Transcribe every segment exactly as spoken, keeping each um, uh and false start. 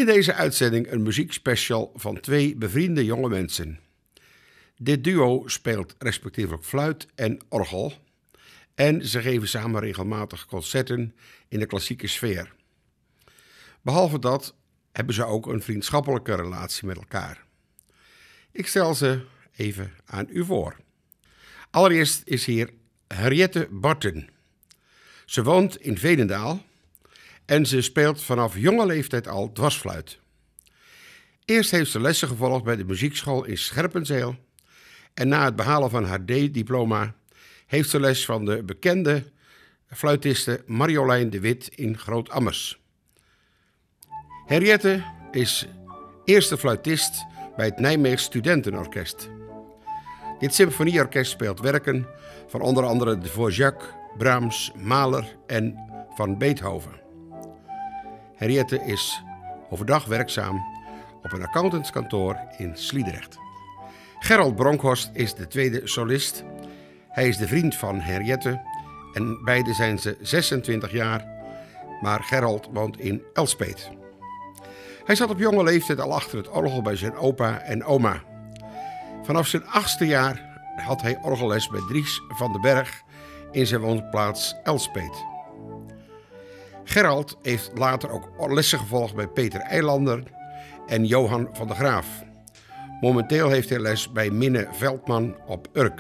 in deze uitzending een muziekspecial van twee bevriende jonge mensen. Dit duo speelt respectievelijk fluit en orgel en ze geven samen regelmatig concerten in de klassieke sfeer. Behalve dat hebben ze ook een vriendschappelijke relatie met elkaar. Ik stel ze even aan u voor. Allereerst is hier Henriette Barten. Ze woont in Veenendaal en ze speelt vanaf jonge leeftijd al dwarsfluit. Eerst heeft ze lessen gevolgd bij de muziekschool in Scherpenzeel en na het behalen van haar D-diploma heeft ze les van de bekende fluitiste Marjolein de Wit in Groot-Ammers. Henriette is eerste fluitist bij het Nijmeegs Studentenorkest. Dit symfonieorkest speelt werken van onder andere Dvorak, Brahms, Mahler en van Beethoven. Henriette is overdag werkzaam op een accountantskantoor in Sliedrecht. Gerald Bronkhorst is de tweede solist. Hij is de vriend van Henriette en beide zijn ze zesentwintig jaar, maar Gerald woont in Elspeet. Hij zat op jonge leeftijd al achter het orgel bij zijn opa en oma. Vanaf zijn achtste jaar had hij orgelles bij Dries van den Berg in zijn woonplaats Elspeet. Gerald heeft later ook lessen gevolgd bij Peter Eilander en Johan van der Graaf. Momenteel heeft hij les bij Minne Veldman op Urk.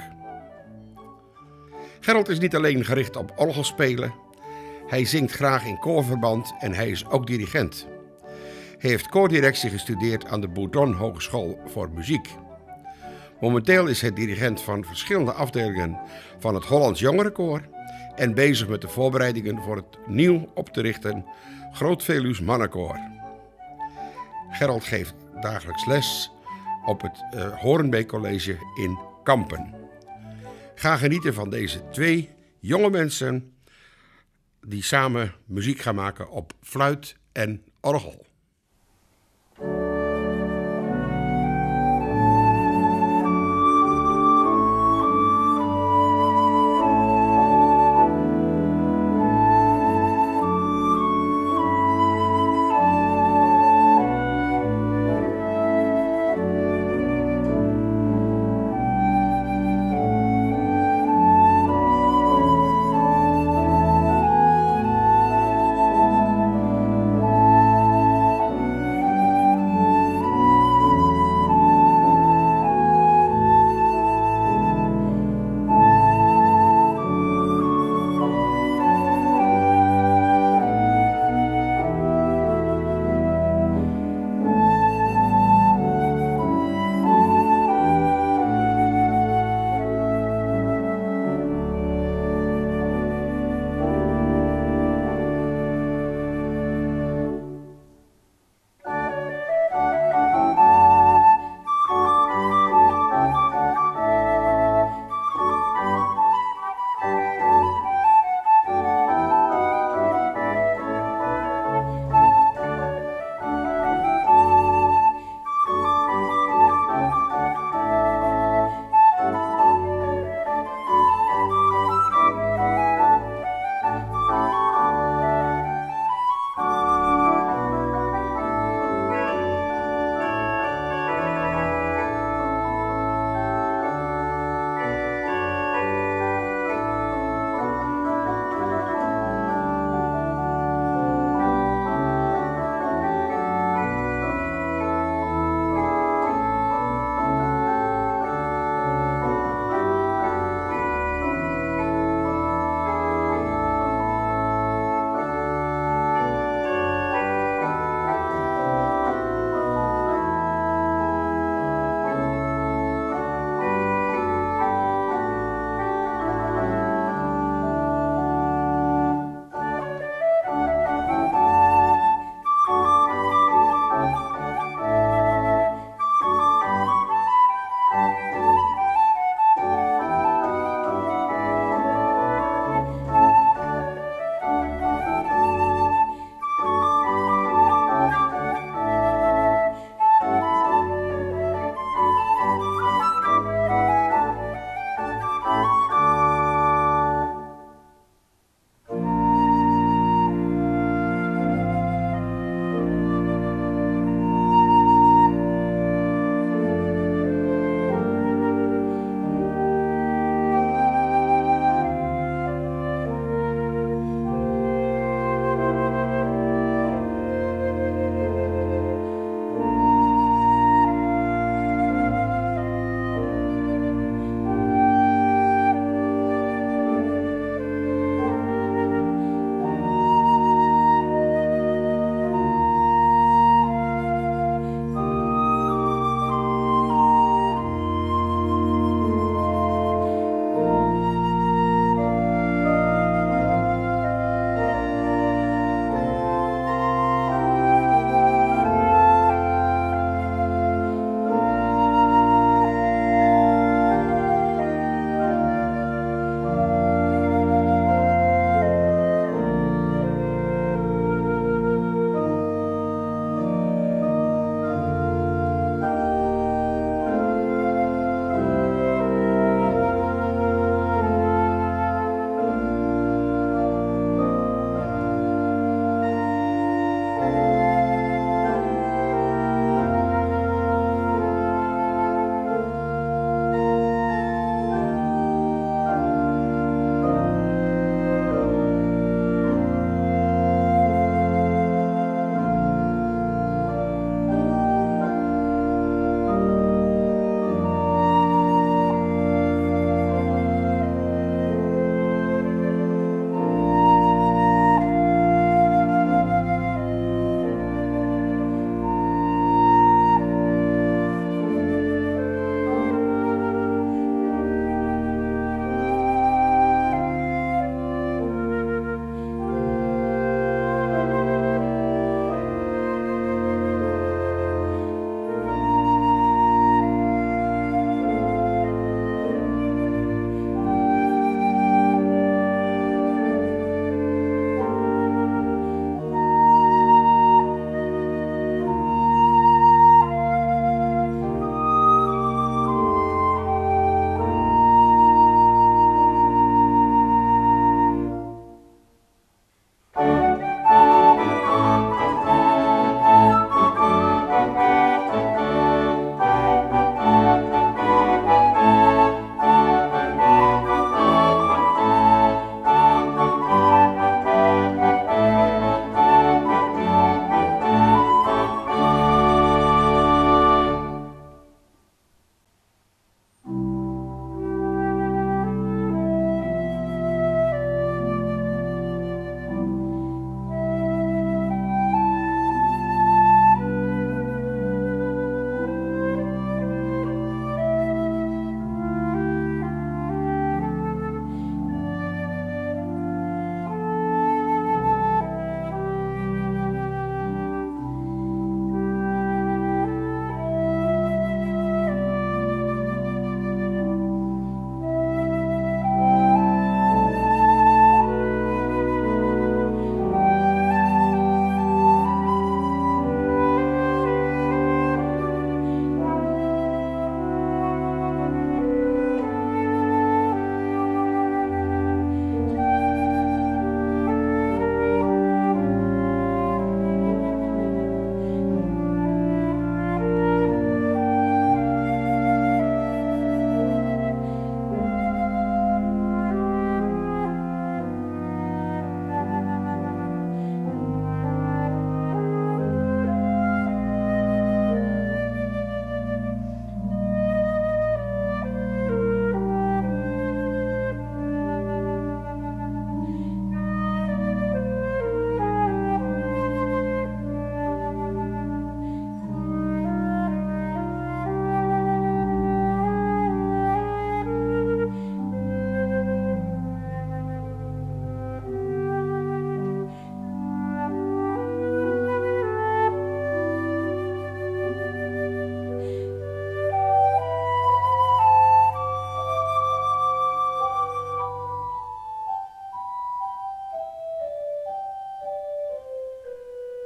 Gerald is niet alleen gericht op orgelspelen. Hij zingt graag in koorverband en hij is ook dirigent. Hij heeft koordirectie gestudeerd aan de Bourdon Hogeschool voor Muziek. Momenteel is hij dirigent van verschillende afdelingen van het Hollands Jongerenkoor en bezig met de voorbereidingen voor het nieuw op te richten Groot Veluws Mannenkoor. Gerald geeft dagelijks les op het uh, Horenbeek College in Kampen. Ga genieten van deze twee jonge mensen die samen muziek gaan maken op fluit en orgel.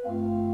Thank